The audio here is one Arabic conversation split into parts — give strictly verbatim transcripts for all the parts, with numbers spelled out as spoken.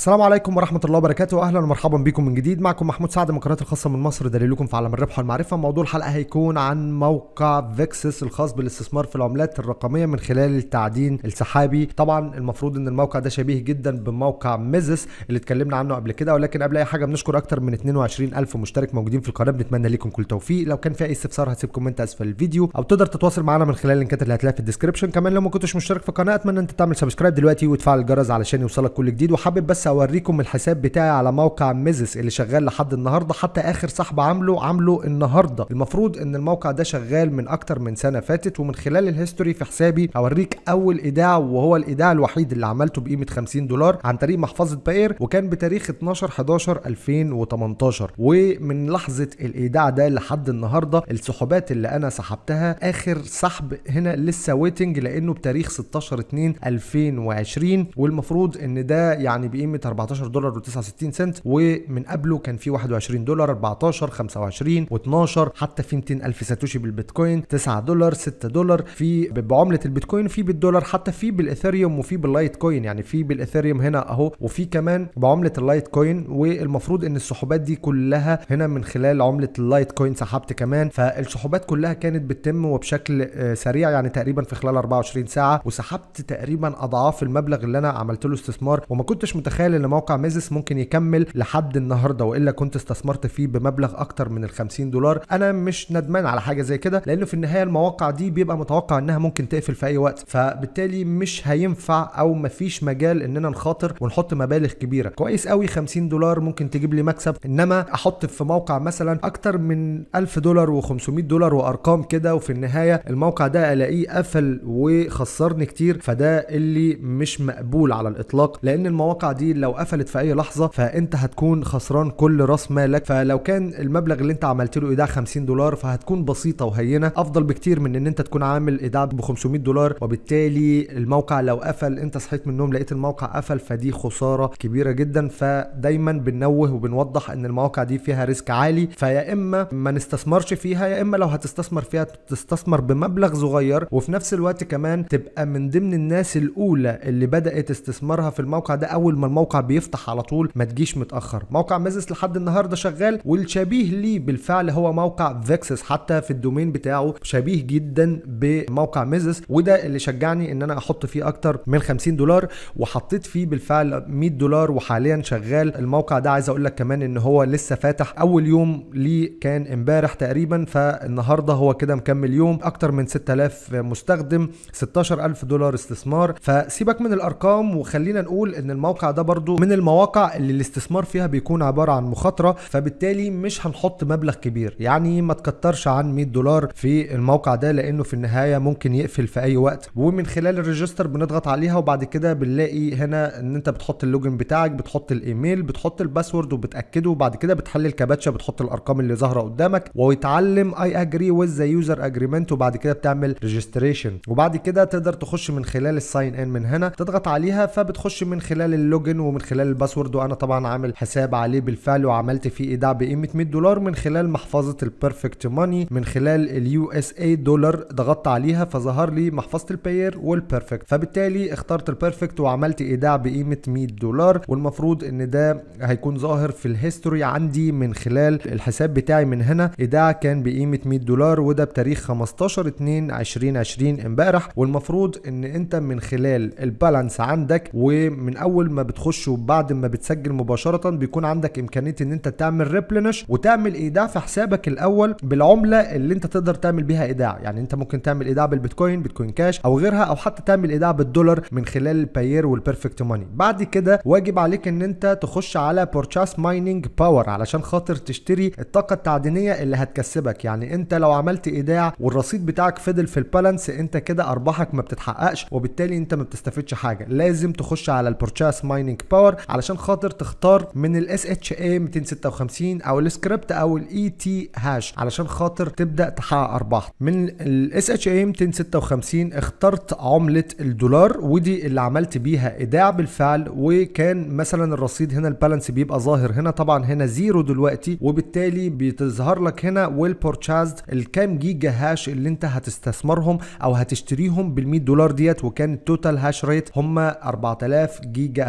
السلام عليكم ورحمة الله وبركاته، أهلا ومرحبا بكم من جديد. معكم محمود سعد من قناة الخاصة من مصر، دليلكم في عالم الربح والمعرفة. موضوع الحلقة هيكون عن موقع فيكسس الخاص بالاستثمار في العملات الرقمية من خلال التعدين السحابي. طبعا المفروض ان الموقع ده شبيه جدا بموقع ميزس اللي اتكلمنا عنه قبل كده، ولكن قبل اي حاجة بنشكر اكتر من اتنين وعشرين الف مشترك موجودين في القناة، بنتمنى لكم كل توفيق. لو كان في اي استفسار هسيب كومنت اسفل الفيديو، او تقدر تتواصل معنا من خلال اللينكات اللي هتلاقيها في الديسكربشن. كمان لو ما كنتش مشترك في القناة اتمنى انت تعمل سبسكرايب دلوقتي وتفعل الجرس علشان يوصلك كل جديد. وحابب بس اوريكم الحساب بتاعي على موقع ميزس اللي شغال لحد النهارده، حتى اخر سحب عامله عامله النهارده. المفروض ان الموقع ده شغال من اكتر من سنه فاتت، ومن خلال الهيستوري في حسابي هوريك اول ايداع، وهو الايداع الوحيد اللي عملته بقيمه خمسين دولار عن طريق محفظه باير، وكان بتاريخ اتناشر حداشر الفين وتمنتاشر. ومن لحظه الايداع ده لحد النهارده السحوبات اللي انا سحبتها، اخر سحب هنا لسه ويتنج لانه بتاريخ ستاشر اتنين الفين وعشرين، والمفروض ان ده يعني بقيمه اربعتاشر دولار وتسعة وستين سنت. ومن قبله كان في واحد وعشرين دولار، اربعتاشر، خمسة وعشرين واتناشر، حتى في ميتين الف ساتوشي بالبيتكوين، تسعة دولار، ستة دولار في بعمله البيتكوين، في بالدولار، حتى في بالاثيريوم وفي باللايت كوين. يعني في بالاثيريوم هنا اهو، وفي كمان بعمله اللايت كوين. والمفروض ان السحوبات دي كلها هنا من خلال عمله اللايت كوين سحبت كمان. فالسحوبات كلها كانت بتتم وبشكل سريع، يعني تقريبا في خلال اربعة وعشرين ساعه، وسحبت تقريبا اضعاف المبلغ اللي انا عملت له استثمار. وما كنتش متخيل ان موقع ميزس ممكن يكمل لحد النهارده، والا كنت استثمرت فيه بمبلغ اكتر من ال خمسين دولار. انا مش ندمان على حاجه زي كده، لانه في النهايه المواقع دي بيبقى متوقع انها ممكن تقفل في اي وقت، فبالتالي مش هينفع او مفيش مجال اننا نخاطر ونحط مبالغ كبيره. كويس قوي خمسين دولار ممكن تجيب لي مكسب، انما احط في موقع مثلا اكتر من الف دولار وخمسمية دولار وارقام كده، وفي النهايه الموقع ده الاقيه قفل وخسرني كتير، فده اللي مش مقبول على الاطلاق. لان المواقع دي لو قفلت في اي لحظه فانت هتكون خسران كل راس مالك. فلو كان المبلغ اللي انت عملت له ايداع خمسين دولار فهتكون بسيطه وهينه، افضل بكتير من ان انت تكون عامل ايداع ب خمسمية دولار، وبالتالي الموقع لو قفل انت صحيت من النوم لقيت الموقع قفل، فدي خساره كبيره جدا. فدايما بننوه وبنوضح ان المواقع دي فيها ريسك عالي، فيا اما ما نستثمرش فيها، يا اما لو هتستثمر فيها تستثمر بمبلغ صغير، وفي نفس الوقت كمان تبقى من ضمن الناس الاولى اللي بدات استثمارها في الموقع ده اول ما الموقع بيفتح على طول، ما تجيش متاخر. موقع ميزس لحد النهارده شغال، والشبيه ليه بالفعل هو موقع فيكسس، حتى في الدومين بتاعه شبيه جدا بموقع ميزس، وده اللي شجعني ان انا احط فيه اكتر من خمسين دولار، وحطيت فيه بالفعل مية دولار وحاليا شغال. الموقع ده عايز اقول لك كمان ان هو لسه فاتح، اول يوم ليه كان امبارح تقريبا، فالنهارده هو كده مكمل يوم، اكتر من ستة آلاف مستخدم، ستاشر الف دولار استثمار. فسيبك من الارقام وخلينا نقول ان الموقع ده برضو من المواقع اللي الاستثمار فيها بيكون عبارة عن مخاطرة، فبالتالي مش هنحط مبلغ كبير، يعني ما تكترش عن مية دولار في الموقع ده، لانه في النهاية ممكن يقفل في اي وقت. ومن خلال الريجستر بنضغط عليها، وبعد كده بنلاقي هنا ان انت بتحط اللوجن بتاعك، بتحط الايميل، بتحط الباسورد وبتاكده، وبعد كده بتحل الكابتشا، بتحط الارقام اللي ظاهرة قدامك، ويتعلم اي اجري وذ ذا يوزر اجريمنت، وبعد كده بتعمل ريجستريشن. وبعد كده تقدر تخش من خلال الساين ان من هنا، تضغط عليها فبتخش من خلال اللوجن ومن خلال الباسورد. وانا طبعا عامل حساب عليه بالفعل وعملت فيه ايداع بقيمه مية دولار من خلال محفظه البيرفكت ماني، من خلال اليو اس اي دولار، ضغطت عليها فظهر لي محفظه الباير والبيرفكت، فبالتالي اخترت البيرفكت وعملت ايداع بقيمه مية دولار. والمفروض ان ده هيكون ظاهر في الهيستوري عندي من خلال الحساب بتاعي من هنا. ايداع كان بقيمه مية دولار، وده بتاريخ خمستاشر اتنين الفين وعشرين امبارح. والمفروض ان انت من خلال البالانس عندك، ومن اول ما بتخش وبعد ما بتسجل مباشره بيكون عندك امكانيه ان انت تعمل ريبلنش وتعمل ايداع في حسابك الاول بالعمله اللي انت تقدر تعمل بيها ايداع. يعني انت ممكن تعمل ايداع بالبيتكوين، بيتكوين كاش او غيرها، او حتى تعمل ايداع بالدولار من خلال الباير والبيرفكت ماني. بعد كده واجب عليك ان انت تخش على بورتشاس مايننج باور علشان خاطر تشتري الطاقه التعدينيه اللي هتكسبك. يعني انت لو عملت ايداع والرصيد بتاعك فضل في البالانس، انت كده ارباحك ما بتتحققش، وبالتالي انت ما بتستفدش حاجه. لازم تخش على البورتشاس مايننج باور علشان خاطر تختار من الاس اتش اي ميتين ستة وخمسين او السكريبت او الاي تي هاش علشان خاطر تبدا تحقق ارباح. من الاس اتش اي ميتين ستة وخمسين اخترت عمله الدولار، ودي اللي عملت بيها ايداع بالفعل. وكان مثلا الرصيد هنا البالانس بيبقى ظاهر هنا، طبعا هنا زيرو دلوقتي، وبالتالي بتظهر لك هنا ويل بورتشازد الكام جيجا هاش اللي انت هتستثمرهم او هتشتريهم بال مية دولار ديت. وكان التوتال هاش ريت هم اربعة الاف جيجا هاش،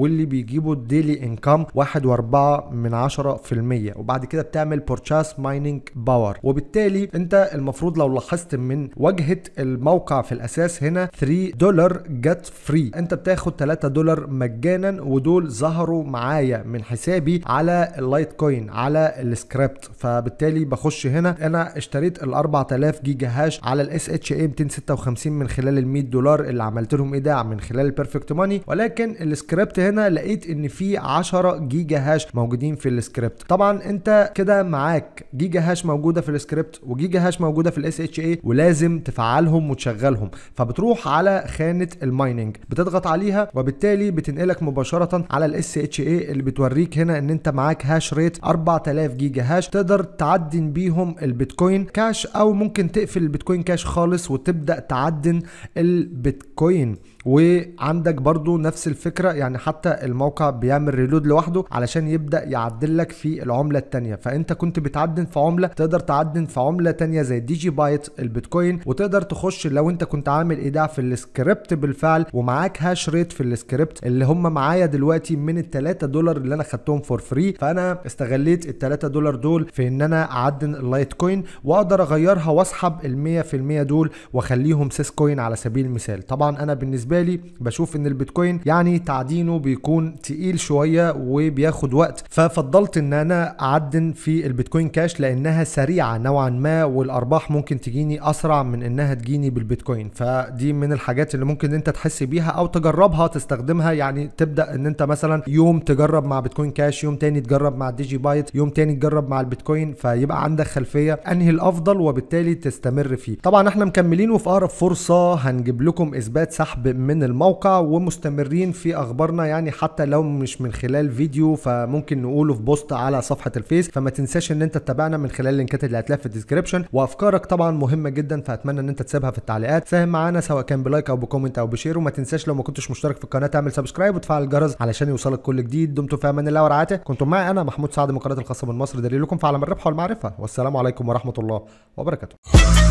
واللي بيجيبوا الديلي انكم واحد واربعة من عشرة في المية، وبعد كده بتعمل بورتشاس مايننج باور. وبالتالي انت المفروض لو لاحظت من واجهة الموقع في الاساس هنا ثلاثة دولار جت فري، انت بتاخد ثلاثة دولار مجانا، ودول ظهروا معايا من حسابي على اللايت كوين على السكريبت. فبالتالي بخش هنا انا اشتريت ال أربعة آلاف جيجا هاش على الاس اتش اي مئتين وستة وخمسين من خلال ال مية دولار اللي عملت لهم ايداع من خلال البيرفكت ماني، ولكن السكريبت هنا لقيت ان في عشرة جيجا هاش موجودين في السكريبت. طبعا انت كده معاك جيجا هاش موجوده في السكريبت وجيجا هاش موجوده في الاس اتش اي، ولازم تفعلهم وتشغلهم. فبتروح على خانه المايننج بتضغط عليها، وبالتالي بتنقلك مباشره على الاس اتش اي اللي بتوريك هنا ان انت معاك هاش ريت أربعة آلاف جيجا هاش، تقدر تعدن بيهم البيتكوين كاش، او ممكن تقفل البيتكوين كاش خالص وتبدا تعدن البيتكوين. وعندك برضو نفس الفكرة، يعني حتى الموقع بيعمل ريلود لوحده علشان يبدأ يعدل لك في العملة التانية. فانت كنت بتعدن في عملة، تقدر تعدن في عملة تانية زي ديجي بايت البيتكوين، وتقدر تخش لو انت كنت عامل ايداع في السكريبت بالفعل ومعاك هاش ريت في السكريبت اللي هم معايا دلوقتي من ال ثلاثة دولار اللي انا خدتهم فور فري. فانا استغليت ال ثلاثة دولار دول في ان انا اعدن اللايت كوين، واقدر اغيرها واسحب ال مية في المية دول واخليهم سيس كوين على سبيل المثال. طبعا انا بالنسبة لي بشوف ان البيتكوين يعني تعدينه بيكون تقيل شوية وبياخد وقت، ففضلت ان انا اعدن في البيتكوين كاش لانها سريعة نوعا ما، والارباح ممكن تجيني اسرع من انها تجيني بالبيتكوين. فدي من الحاجات اللي ممكن انت تحس بيها او تجربها تستخدمها. يعني تبدأ ان انت مثلا يوم تجرب مع بيتكوين كاش، يوم تاني تجرب مع ديجي بايت، يوم تاني تجرب مع البيتكوين، فيبقى عندك خلفية انهي الافضل وبالتالي تستمر فيه. طبعا احنا مكملين وفي اقرب فرصة هنجيب لكم اثبات سحب من الموقع، ومستمرين في اخبارنا يعني حتى لو مش من خلال فيديو فممكن نقوله في بوست على صفحة الفيس. فما تنساش ان انت تتابعنا من خلال اللينكات اللي هتلاقيها في الديسكريبشن، وافكارك طبعا مهمة جدا، فاتمنى ان انت تسيبها في التعليقات. ساهم معانا سواء كان بلايك او بكومنت او بشير، وما تنساش لو ما كنتش مشترك في القناة تعمل سبسكرايب وتفعل الجرس علشان يوصلك كل جديد. دمتم في امان الله ورعايته. كنتم معي انا محمود سعد من قناة الخاصة من مصر، دليلكم في عالم الربح والمعرفة، والسلام عليكم ورحمة الله وبركاته.